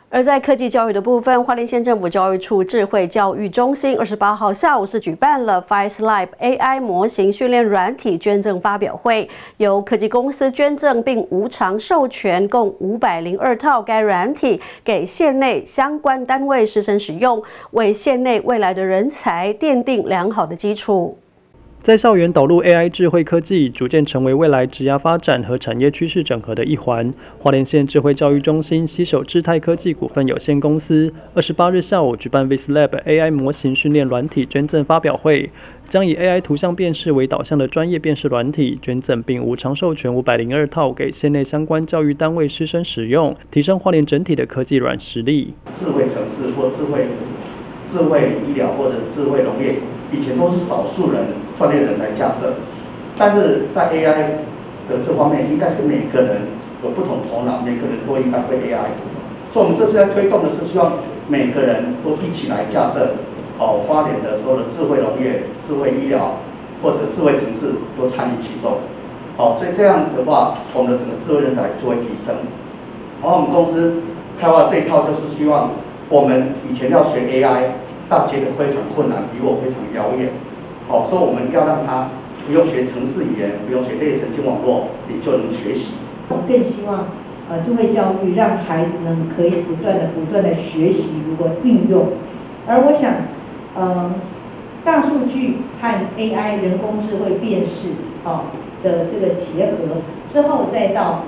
而在科技教育的部分，花莲县政府教育处智慧教育中心28号下午是举办了 FireSlab AI 模型训练软体捐赠发表会，由科技公司捐赠并无偿授权共502套该软体给县内相关单位师生使用，为县内未来的人才奠定良好的基础。 在校园导入 AI 智慧科技，逐渐成为未来职涯发展和产业趋势整合的一环。花莲县智慧教育中心携手智泰科技股份有限公司28日下午举办 FireSlab AI 模型训练软体捐赠发表会，将以 AI 图像辨识为导向的专业辨识软体捐赠，并无偿授权502套给县内相关教育单位师生使用，提升花莲整体的科技软实力。 智慧城市或智慧医疗或者智慧农业，以前都是少数人专业人来架设，但是在 AI 的这方面，应该是每个人有不同头脑，每个人都应该会 AI。所以我们这次在推动的是希望每个人都一起来架设，花莲的所有的智慧农业、智慧医疗或者智慧城市都参与其中。所以这样的话，我们的整个智慧人才就会提升。然后我们公司开发这一套就是希望。 我们以前要学 AI， 大家觉得非常困难，离我非常遥远。所以我们要让他不用学程式语言，不用学类神经网络，你就能学习。 我更希望，智慧教育让孩子们可以不断的学习如何运用。而我想，大数据和 AI 人工智慧辨识的这个结合之后，再到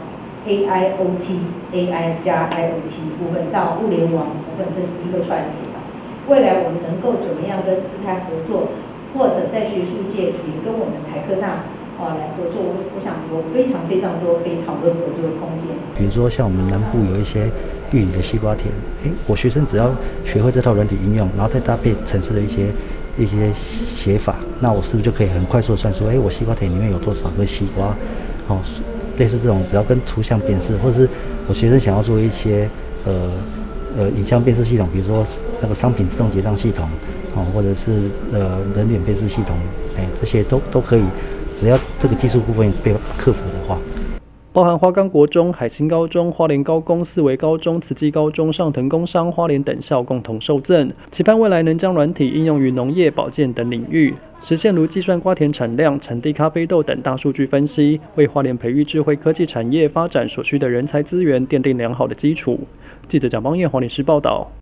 AIoT、AI 加 IoT 部分到物联网部分，这是一个串联。未来我们能够怎么样跟师泰合作，或者在学术界也跟我们台科大来合作，我想有非常多可以讨论合作的空间。 比如说像我们南部有一些玉里的西瓜田，我学生只要学会这套软体应用，然后再搭配程式的一些写法，那我是不是就可以很快速的算出，我西瓜田里面有多少个西瓜？类似这种，只要跟图像辨识，或者是我学生想要做一些影像辨识系统，比如说那个商品自动结账系统，或者是人脸辨识系统，这些都可以，只要这个技术部分被克服的话。 包含花岗国中、海星高中、花莲高工、四维高中、慈济高中、上腾工商、花莲等校共同受赠，期盼未来能将软体应用于农业、保健等领域，实现如计算瓜田产量、产地咖啡豆等大数据分析，为花莲培育智慧科技产业发展所需的人才资源奠定良好的基础。记者蒋邦彦花莲市报道。